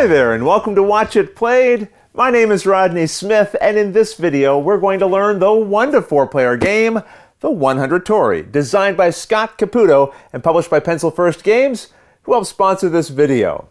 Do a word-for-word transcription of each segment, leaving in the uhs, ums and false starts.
Hi there, and welcome to Watch It Played. My name is Rodney Smith, and in this video we're going to learn the one to four player game, the one hundred Torii, designed by Scott Caputo and published by Pencil First Games, who helped sponsor this video.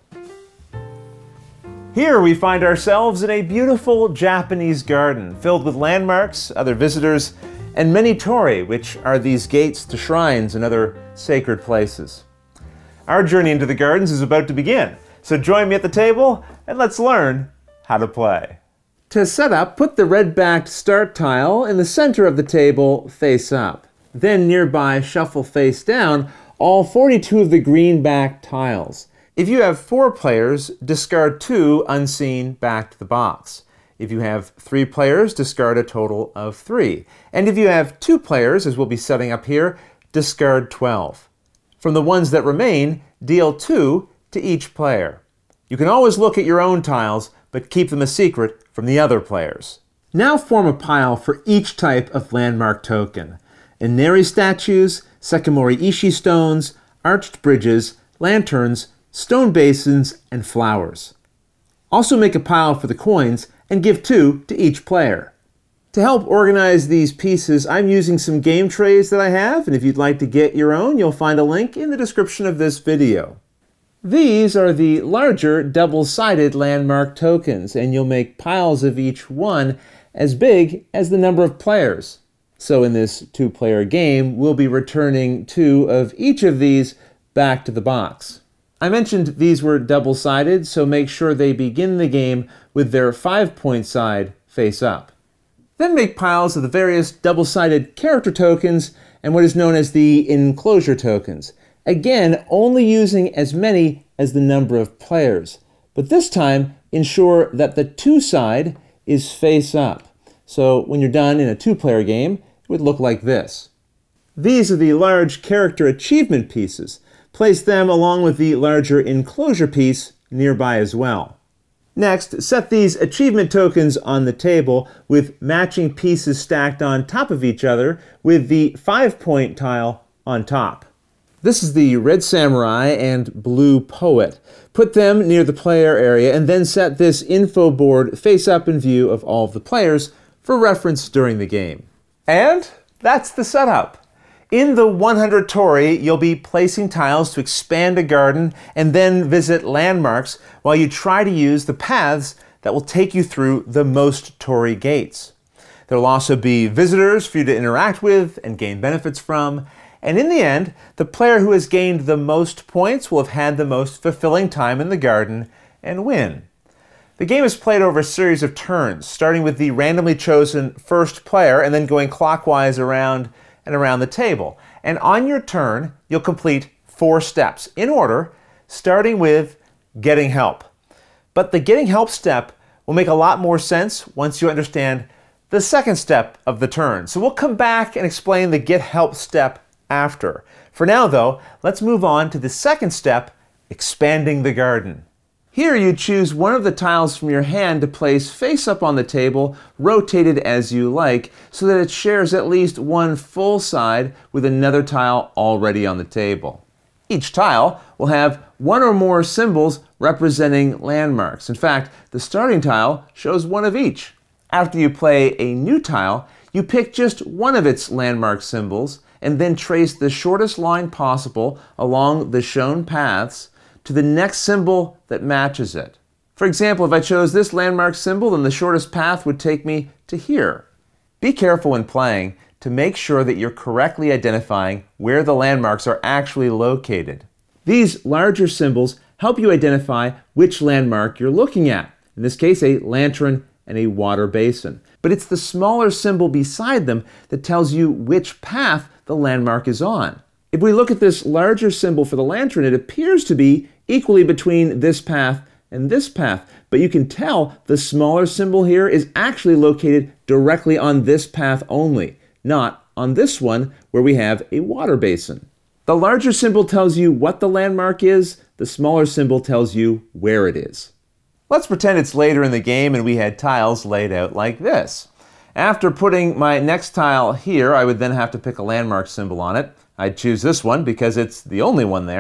Here we find ourselves in a beautiful Japanese garden filled with landmarks, other visitors, and many torii, which are these gates to shrines and other sacred places. Our journey into the gardens is about to begin. So join me at the table and let's learn how to play. To set up, put the red-backed start tile in the center of the table face up. Then nearby, shuffle face down all forty-two of the green-backed tiles. If you have four players, discard two unseen back to the box. If you have three players, discard a total of three. And if you have two players, as we'll be setting up here, discard twelve. From the ones that remain, deal two to each player. You can always look at your own tiles, but keep them a secret from the other players. Now form a pile for each type of landmark token. Inari statues, Sekimori Ishi stones, arched bridges, lanterns, stone basins, and flowers. Also make a pile for the coins and give two to each player. To help organize these pieces, I'm using some game trays that I have, and if you'd like to get your own, you'll find a link in the description of this video. These are the larger double-sided landmark tokens, and you'll make piles of each one as big as the number of players. So in this two-player game, we'll be returning two of each of these back to the box. I mentioned these were double-sided, so make sure they begin the game with their five-point side face up. Then make piles of the various double-sided character tokens and what is known as the Enclosure tokens. Again, only using as many as the number of players. But this time, ensure that the two side is face up. So when you're done in a two-player game, it would look like this. These are the large character achievement pieces. Place them along with the larger enclosure piece nearby as well. Next, set these achievement tokens on the table with matching pieces stacked on top of each other with the five-point tile on top. This is the Red Samurai and Blue Poet. Put them near the player area and then set this info board face up in view of all of the players for reference during the game. And that's the setup. In the one hundred Torii, you'll be placing tiles to expand a garden and then visit landmarks while you try to use the paths that will take you through the most Torii gates. There will also be visitors for you to interact with and gain benefits from. And in the end, the player who has gained the most points will have had the most fulfilling time in the garden and win. The game is played over a series of turns, starting with the randomly chosen first player and then going clockwise around and around the table. And on your turn, you'll complete four steps in order, starting with getting help. But the getting help step will make a lot more sense once you understand the second step of the turn. So we'll come back and explain the get help step after. For now though, let's move on to the second step, expanding the garden. Here you choose one of the tiles from your hand to place face up on the table, rotated as you like, so that it shares at least one full side with another tile already on the table. Each tile will have one or more symbols representing landmarks. In fact, the starting tile shows one of each. After you play a new tile, you pick just one of its landmark symbols and then trace the shortest line possible along the shown paths to the next symbol that matches it. For example, if I chose this landmark symbol, then the shortest path would take me to here. Be careful when playing to make sure that you're correctly identifying where the landmarks are actually located. These larger symbols help you identify which landmark you're looking at. In this case, a lantern and a water basin. But it's the smaller symbol beside them that tells you which path the landmark is on. If we look at this larger symbol for the lantern, it appears to be equally between this path and this path. But you can tell the smaller symbol here is actually located directly on this path only, not on this one where we have a water basin. The larger symbol tells you what the landmark is, the smaller symbol tells you where it is. Let's pretend it's later in the game and we had tiles laid out like this. After putting my next tile here, I would then have to pick a landmark symbol on it. I'd choose this one because it's the only one there.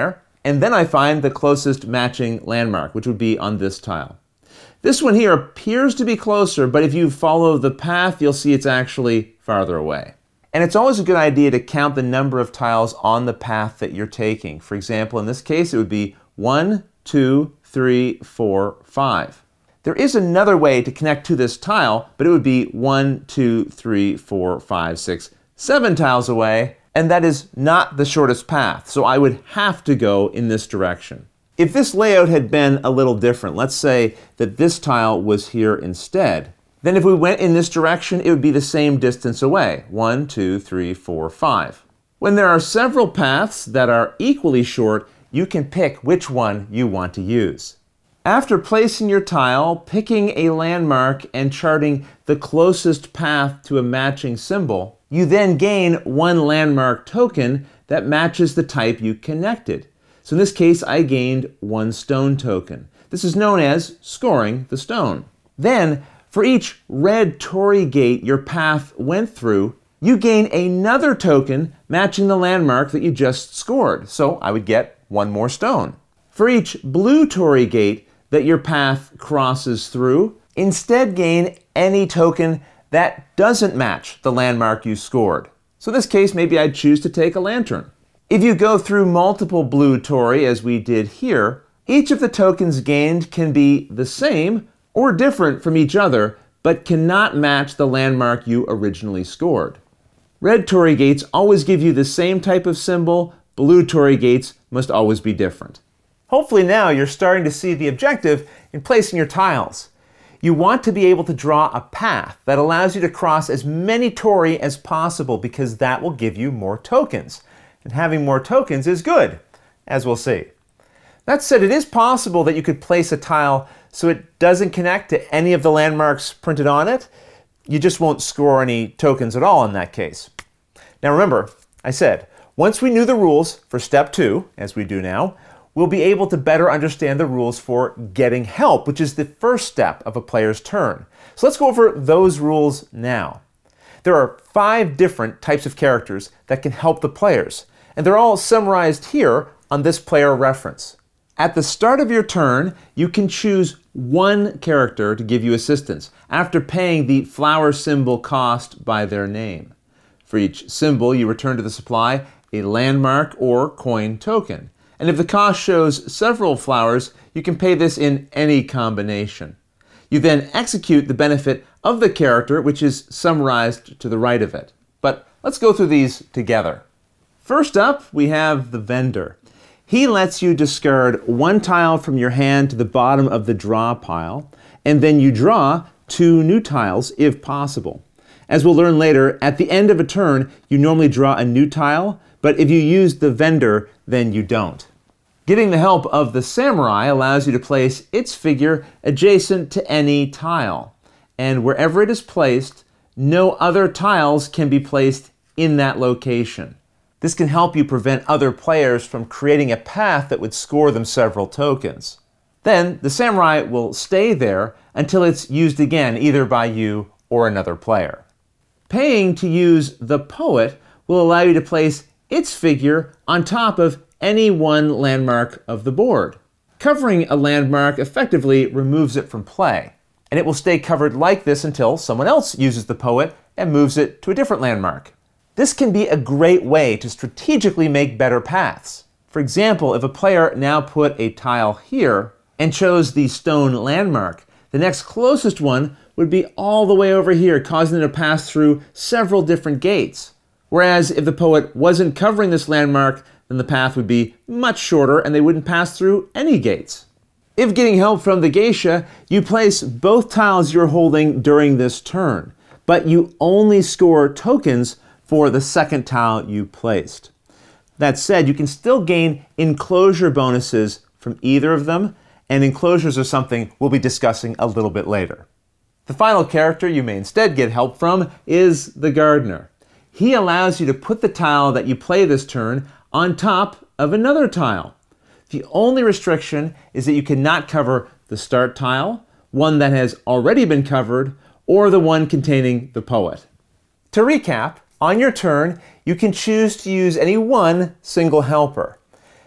and then I find the closest matching landmark, which would be on this tile. This one here appears to be closer, but if you follow the path, you'll see it's actually farther away. And it's always a good idea to count the number of tiles on the path that you're taking. For example, in this case, it would be one, two, three, four, five. There is another way to connect to this tile, but it would be one, two, three, four, five, six, seven tiles away, and that is not the shortest path, so I would have to go in this direction. If this layout had been a little different, let's say that this tile was here instead, then if we went in this direction, it would be the same distance away, one, two, three, four, five. When there are several paths that are equally short, you can pick which one you want to use. After placing your tile, picking a landmark, and charting the closest path to a matching symbol, you then gain one landmark token that matches the type you connected. So in this case, I gained one stone token. This is known as scoring the stone. Then, for each red Torii gate your path went through, you gain another token matching the landmark that you just scored. So I would get one more stone. For each blue Torii gate that your path crosses through, instead gain any token that doesn't match the landmark you scored. So in this case, maybe I'd choose to take a lantern. If you go through multiple blue Torii, as we did here, each of the tokens gained can be the same or different from each other, but cannot match the landmark you originally scored. Red Torii gates always give you the same type of symbol. Blue Torii gates must always be different. Hopefully now you're starting to see the objective in placing your tiles. You want to be able to draw a path that allows you to cross as many Torii as possible, because that will give you more tokens. And having more tokens is good, as we'll see. That said, it is possible that you could place a tile so it doesn't connect to any of the landmarks printed on it. You just won't score any tokens at all in that case. Now remember, I said, once we knew the rules for step two, as we do now, we'll be able to better understand the rules for getting help, which is the first step of a player's turn. So let's go over those rules now. There are five different types of characters that can help the players, and they're all summarized here on this player reference. At the start of your turn, you can choose one character to give you assistance after paying the flower symbol cost by their name. For each symbol, you return to the supply a landmark or coin token. And if the cost shows several flowers, you can pay this in any combination. You then execute the benefit of the character, which is summarized to the right of it. But let's go through these together. First up, we have the vendor. He lets you discard one tile from your hand to the bottom of the draw pile, and then you draw two new tiles if possible. As we'll learn later, at the end of a turn, you normally draw a new tile, but if you use the vendor, then you don't. Getting the help of the samurai allows you to place its figure adjacent to any tile. And wherever it is placed, no other tiles can be placed in that location. This can help you prevent other players from creating a path that would score them several tokens. Then the samurai will stay there until it's used again, either by you or another player. Paying to use the poet will allow you to place its figure on top of any one landmark of the board. Covering a landmark effectively removes it from play, and it will stay covered like this until someone else uses the poet and moves it to a different landmark. This can be a great way to strategically make better paths. For example, if a player now put a tile here and chose the stone landmark, the next closest one would be all the way over here, causing them to pass through several different gates. Whereas if the poet wasn't covering this landmark, then the path would be much shorter and they wouldn't pass through any gates. If getting help from the Geisha, you place both tiles you're holding during this turn, but you only score tokens for the second tile you placed. That said, you can still gain enclosure bonuses from either of them, and enclosures are something we'll be discussing a little bit later. The final character you may instead get help from is the gardener. He allows you to put the tile that you play this turn on top of another tile. The only restriction is that you cannot cover the start tile, one that has already been covered, or the one containing the poet. To recap, on your turn, you can choose to use any one single helper.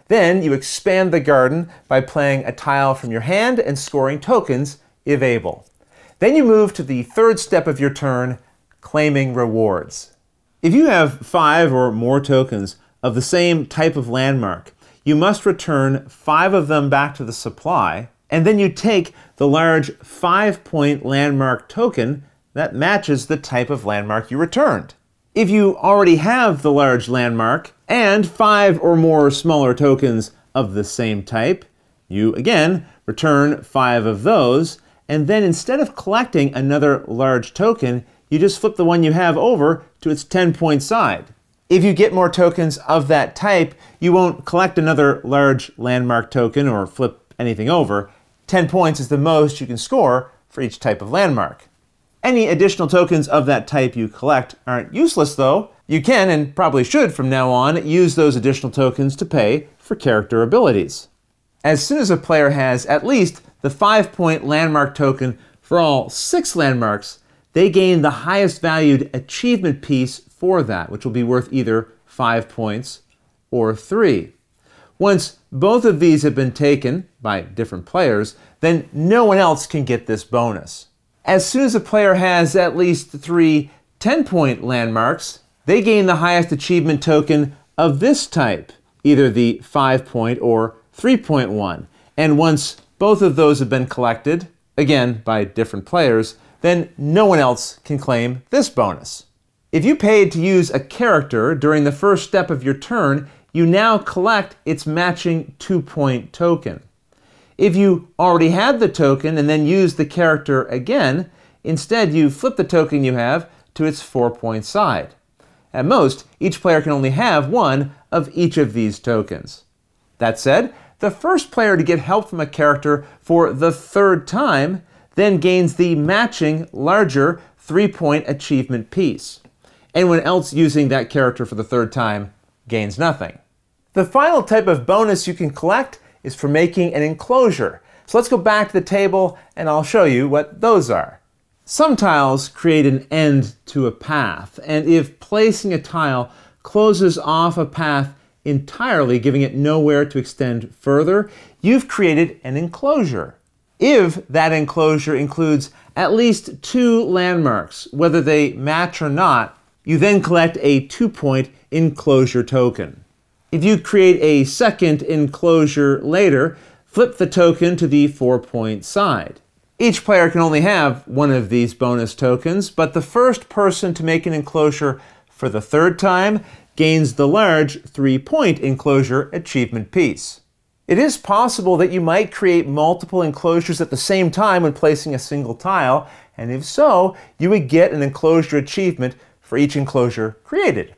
Then you expand the garden by playing a tile from your hand and scoring tokens if able. Then you move to the third step of your turn, claiming rewards. If you have five or more tokens of the same type of landmark, you must return five of them back to the supply, and then you take the large five-point landmark token that matches the type of landmark you returned. If you already have the large landmark and five or more smaller tokens of the same type, you again return five of those, and then instead of collecting another large token, you just flip the one you have over to its ten-point side. If you get more tokens of that type, you won't collect another large landmark token or flip anything over. ten points is the most you can score for each type of landmark. Any additional tokens of that type you collect aren't useless though. You can, and probably should from now on, use those additional tokens to pay for character abilities. As soon as a player has at least the five-point landmark token for all six landmarks, they gain the highest valued achievement piece for that, which will be worth either five points or three. Once both of these have been taken by different players, then no one else can get this bonus. As soon as a player has at least three ten-point landmarks, they gain the highest achievement token of this type, either the five-point or three-point one. And once both of those have been collected, again by different players, then no one else can claim this bonus. If you paid to use a character during the first step of your turn, you now collect its matching two-point token. If you already had the token and then used the character again, instead you flip the token you have to its four-point side. At most, each player can only have one of each of these tokens. That said, the first player to get help from a character for the third time then gains the matching larger three-point achievement piece. Anyone else using that character for the third time gains nothing. The final type of bonus you can collect is for making an enclosure. So let's go back to the table and I'll show you what those are. Some tiles create an end to a path, and if placing a tile closes off a path entirely, giving it nowhere to extend further, you've created an enclosure. If that enclosure includes at least two landmarks, whether they match or not, you then collect a two-point enclosure token. If you create a second enclosure later, flip the token to the four-point side. Each player can only have one of these bonus tokens, but the first person to make an enclosure for the third time gains the large three-point enclosure achievement piece. It is possible that you might create multiple enclosures at the same time when placing a single tile, and if so, you would get an enclosure achievement for each enclosure created.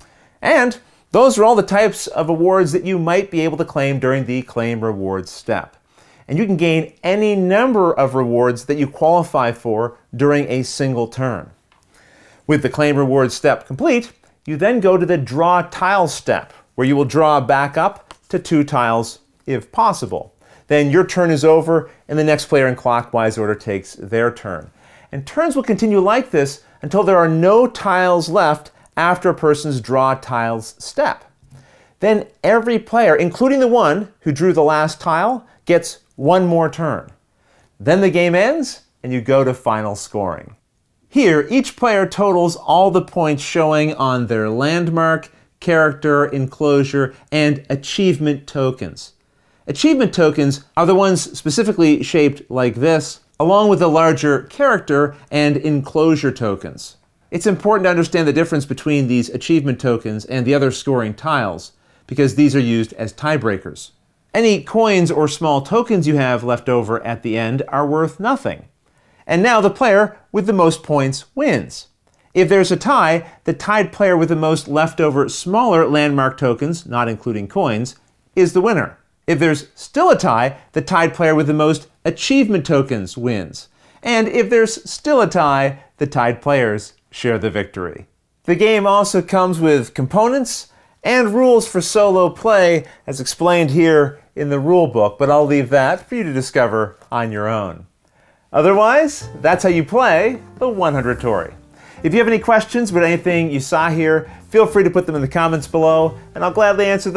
And those are all the types of awards that you might be able to claim during the Claim Rewards step. And you can gain any number of rewards that you qualify for during a single turn. With the Claim Rewards step complete, you then go to the Draw Tile step, where you will draw back up to two tiles if possible. Then your turn is over and the next player in clockwise order takes their turn. And turns will continue like this until there are no tiles left after a person's Draw Tiles step. Then every player, including the one who drew the last tile, gets one more turn. Then the game ends and you go to final scoring. Here, each player totals all the points showing on their landmark, character, enclosure, and achievement tokens. Achievement tokens are the ones specifically shaped like this, along with the larger character and enclosure tokens. It's important to understand the difference between these achievement tokens and the other scoring tiles, because these are used as tiebreakers. Any coins or small tokens you have left over at the end are worth nothing. And now the player with the most points wins. If there's a tie, the tied player with the most leftover smaller landmark tokens, not including coins, is the winner. If there's still a tie, the tied player with the most achievement tokens wins. And if there's still a tie, the tied players share the victory. The game also comes with components and rules for solo play, as explained here in the rule book, but I'll leave that for you to discover on your own. Otherwise, that's how you play the one hundred Torii. If you have any questions about anything you saw here, feel free to put them in the comments below, and I'll gladly answer them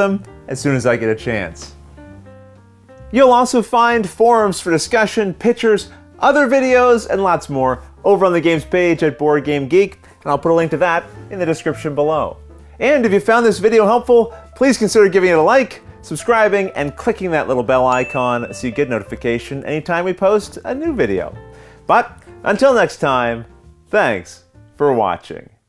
as soon as I get a chance. You'll also find forums for discussion, pictures, other videos, and lots more over on the games page at Board Game Geek, and I'll put a link to that in the description below. And if you found this video helpful, please consider giving it a like, subscribing, and clicking that little bell icon so you get notification anytime we post a new video. But until next time, thanks for watching.